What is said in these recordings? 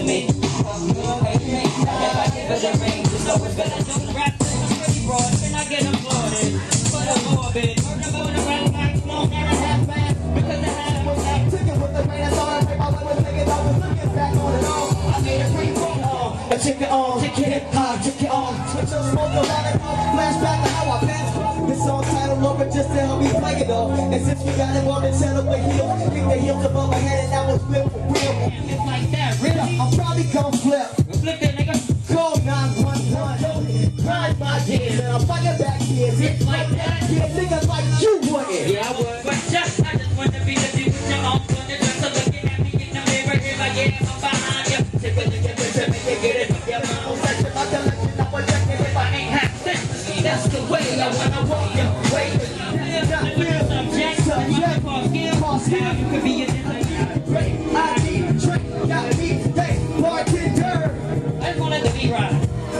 to me. If I give her the ring, you know it's gonna do. Rap is pretty broad, and I get applauded. But I'm morbid. I'm gonna rap like long and a half fast. Because the half was that ticket with the rain. That's all I take. My life was taking off. Was looking back on it all. I made a pretty cool on. A chicken on, chicken hip hop, chicken on. Switch up, smoke a lot of flashback to how I passed. This song titled over just to help me play it off. And since we got him on the channel with heels, kick the heels above my head and that was flip for real. It's like that, really? I'm probably gon' flip. Flip that nigga. Call 911. Grind my gears and I'm fighting back here. It's like that. Yeah, niggas like you wouldn't. Yeah, I would. But I just want to be the dude with your arms on the drum. So looking at me in the mirror, here I am, I'm behind you. Take a look at me to make you get it from your mouth. That's my collection, I'm projecting if I ain't half sense. That's the way I wanna walk your way. You could be a great ID, drink, got me, hey, bartender. I just wanna let the beat ride.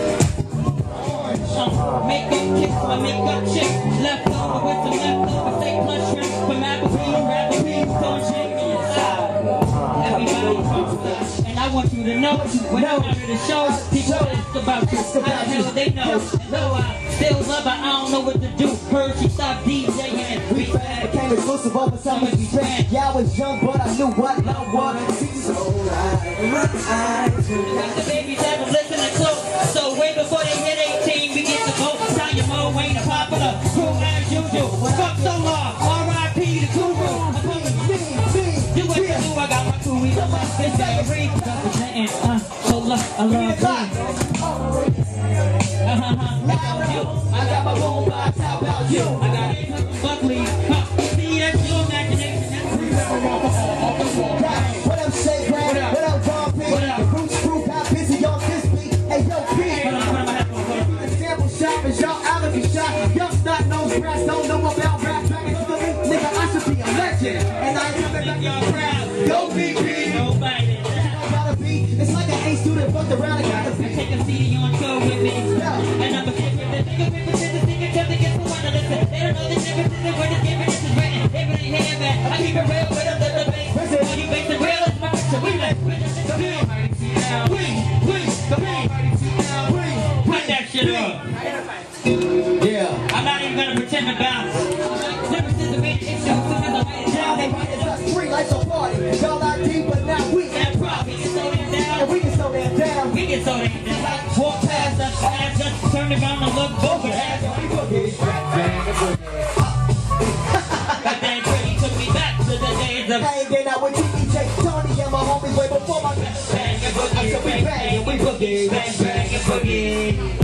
Makeup kiss, my makeup chick. Left over with some leftover steak plus shrimp. From Applebee's, grab the beef, don't shake me inside. Everybody talks. And I want you to know, when I'm out of the show, people ask about you. How the hell they know? Though I still love her, I don't know what to do. Heard she stopped DJing. We became exclusive over summer we ran. Yeah, I was young, but I knew what love was. So I got the babies that were listening close. So way before they hit 18, we get to go. Tanya Mo ain't a popular crew as usual. Fuck so long, R.I.P. the guru. Do what you do, I got my crew. We the fuck this every representing. So love, I love you. I got my boom box, how about you? I got it, Buckley. See, that's your imagination. What up, Shay Brad? What up, John P? What up? Bruce Crew got busy on this beat. Hey, yo, P. The sample shop is y'all out of the shop. Young snot nose grass, don't know about rap. Back into the beat, nigga, I should be a legend. And I ain't coming back your crowd. Go, BP. Nobody. It's like an A student fucked around and got a beat. Take a CD on tour with me. And I'm a kid with the nigga with the nigga tell the kids who wanna listen. They don't know the difference in the word is given. This is written. They really hear that. I keep it real with them, the bass. When you make the real, it's my picture. We like, put that shit up. Yeah. I'm not even gonna pretend to bounce. Never since the big issue, soon as I write it down, they write it up. Free like a party. Y'all are deep, but now we can probably slow them down. And we can slow them down. We can slow them down. Walk past us, fast, just turn around and look over. We boogie. That damn pretty took me back to the days of hanging out with TDJ, Tony, and my homies way before my bang and boogie. I said we bang and we boogie. Bang, bang and boogie.